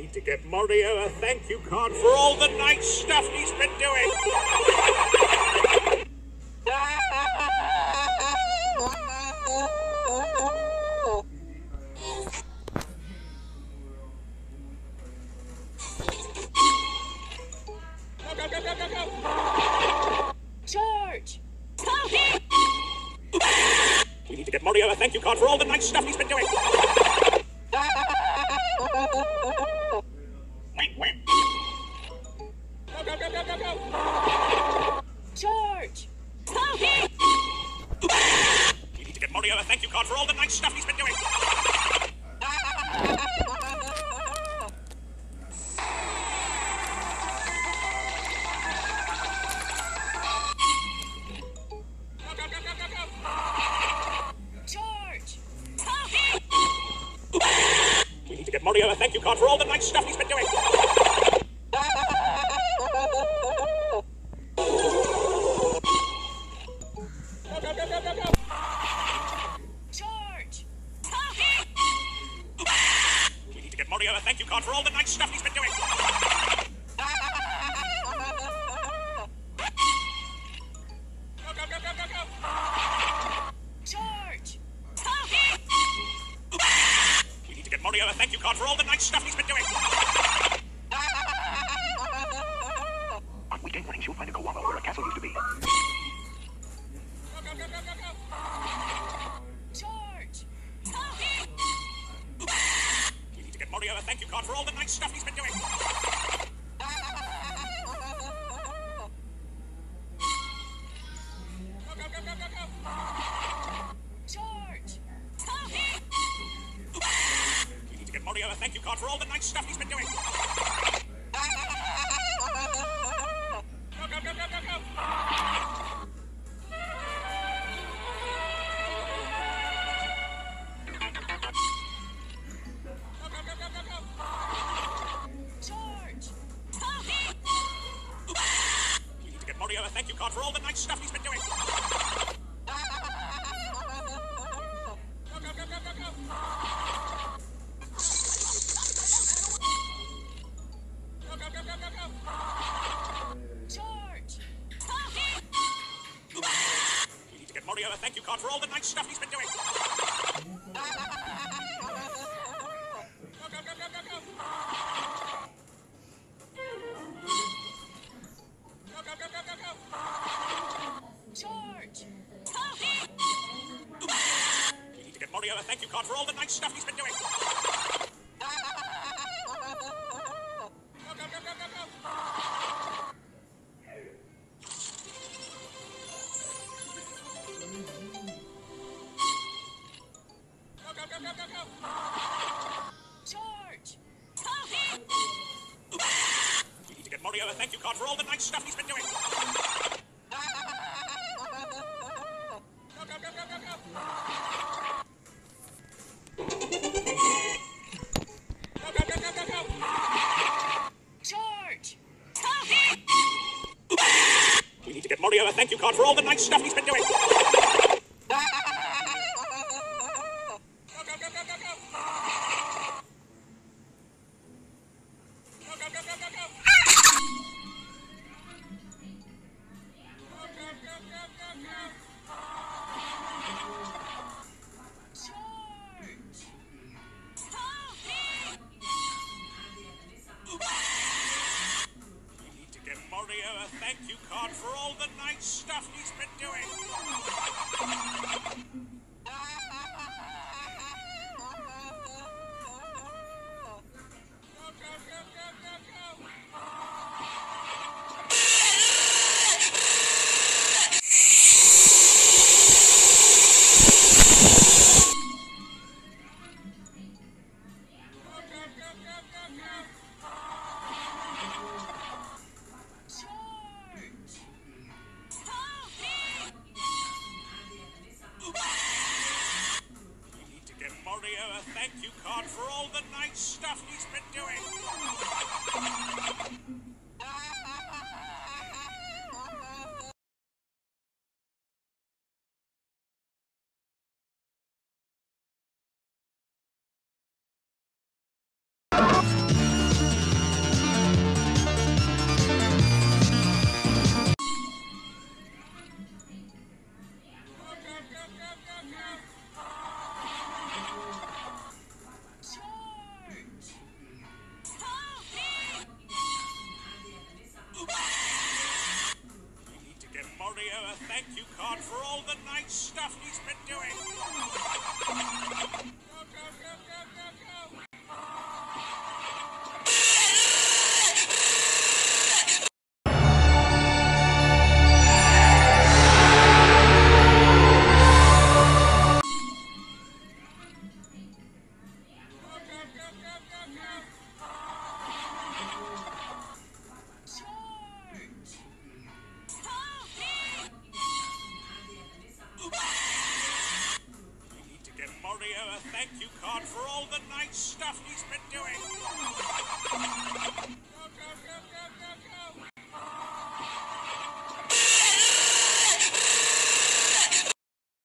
need to get Mario a thank you card for all the nice stuff he's been doing. Go. George! We need to get Mario a thank you card for all the nice stuff he's been doing. Wait. Go. George! We need to get Mario a thank you card for all the nice stuff he's been doing. George! We need to get Mario a thank you card for all the nice stuff he's been doing. George! We need to get Mario a thank you card for all the nice stuff he's been doing. George! We need to get Mario a thank you card for all the nice stuff he's been doing. On weekend mornings, you'll find a koala where a castle used to be. George! We need to get Mario a thank you card for all the nice stuff he's been doing. George! We need to get Mario a thank you card for all the nice stuff he's been doing. George! We need to get Mario a thank you card for all the nice stuff he's been doing. George! We need to get Mario a thank you card for all the nice stuff he's been doing. George! We need to get Mario a thank you card for all the nice stuff he's been doing. George! We need to get Mario a thank you card for all the nice stuff he's been doing. George! We need to get Mario a thank you card for all the nice stuff he's been doing. George! We need to get Mario a thank you card for all the nice stuff he's been doing. George! We need to get Mario a thank you card for all the nice stuff he's been doing. thank you card for all the nice stuff he's been doing. Go, go, go, go, go, go. Mario a thank you card for all the nice stuff he's been doing. Go, go, go, go, go.